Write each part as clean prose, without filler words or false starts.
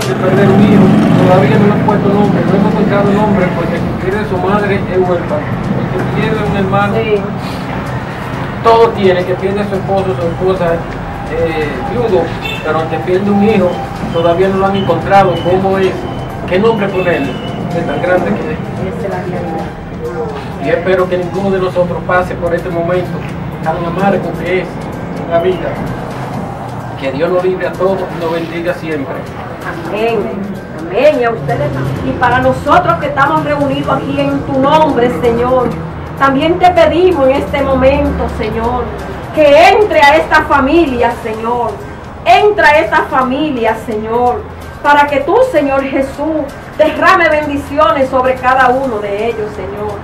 de perder un hijo, todavía no le han puesto nombre, no hemos encontrado nombre porque el que pierde su madre es huérfano, el que pierde un hermano, sí. Todo tiene, que pierde su esposo, su esposa, viudo, pero aunque pierde un hijo, todavía no lo han encontrado. ¿Cómo es? ¿Qué nombre ponerle? Es tan grande que es. Esa es la realidad. Y espero que ninguno de nosotros pase por este momento tan amargo que es la vida. Que Dios nos libre a todos y nos bendiga siempre. Amén. Amén. Y a ustedes y para nosotros que estamos reunidos aquí en tu nombre, Señor, también te pedimos en este momento, Señor, que entre a esta familia, Señor. Entra a esta familia, Señor, para que tú, Señor Jesús, derrame bendiciones sobre cada uno de ellos, Señor.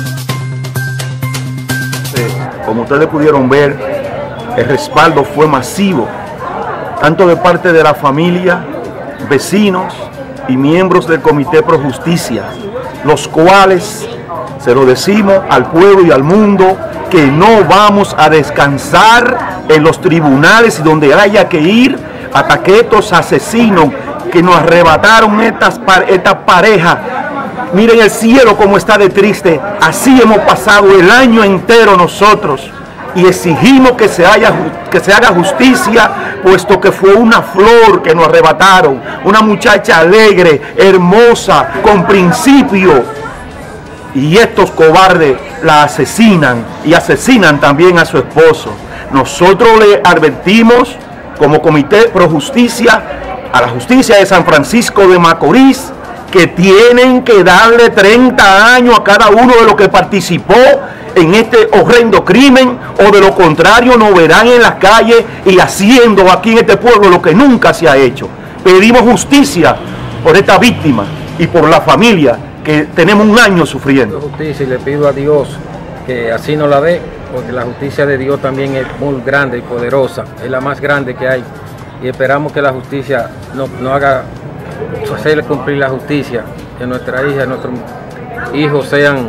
Como ustedes pudieron ver, el respaldo fue masivo, tanto de parte de la familia, vecinos y miembros del Comité Pro Justicia, los cuales, se lo decimos al pueblo y al mundo, que no vamos a descansar en los tribunales y donde haya que ir hasta que estos asesinos que nos arrebataron esta pareja, miren el cielo como está de triste. Así hemos pasado el año entero nosotros y exigimos que se haga justicia, puesto que fue una flor que nos arrebataron, una muchacha alegre, hermosa, con principio. Y estos cobardes la asesinan y asesinan también a su esposo. Nosotros le advertimos como Comité Pro Justicia a la justicia de San Francisco de Macorís que tienen que darle 30 años a cada uno de los que participó en este horrendo crimen, o de lo contrario nos verán en las calles y haciendo aquí en este pueblo lo que nunca se ha hecho. Pedimos justicia por esta víctima y por la familia que tenemos un año sufriendo. Justicia, y le pido a Dios que así nos la dé, porque la justicia de Dios también es muy grande y poderosa, es la más grande que hay, y esperamos que la justicia no haga hacerle cumplir la justicia, que nuestra hija, nuestros hijos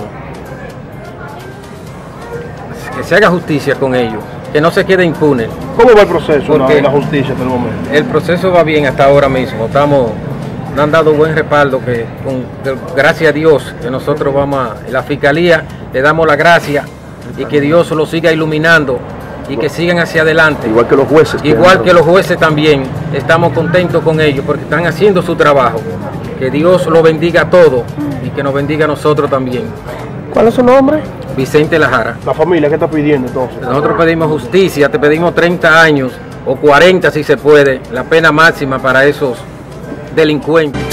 que se haga justicia con ellos, que no se quede impune. ¿Cómo va el proceso en la justicia hasta el momento? El proceso va bien hasta ahora mismo, nos han dado buen respaldo, gracias a Dios, que nosotros la fiscalía le damos la gracia y que Dios lo siga iluminando y que sigan hacia adelante. Igual que los jueces. Igual que los jueces también, estamos contentos con ellos porque están haciendo su trabajo. Que Dios lo bendiga a todos y que nos bendiga a nosotros también. ¿Cuál es su nombre? Vicente Lajara. ¿La familia qué está pidiendo entonces? Nosotros pedimos justicia, te pedimos 30 años o 40 si se puede, la pena máxima para esos delincuentes.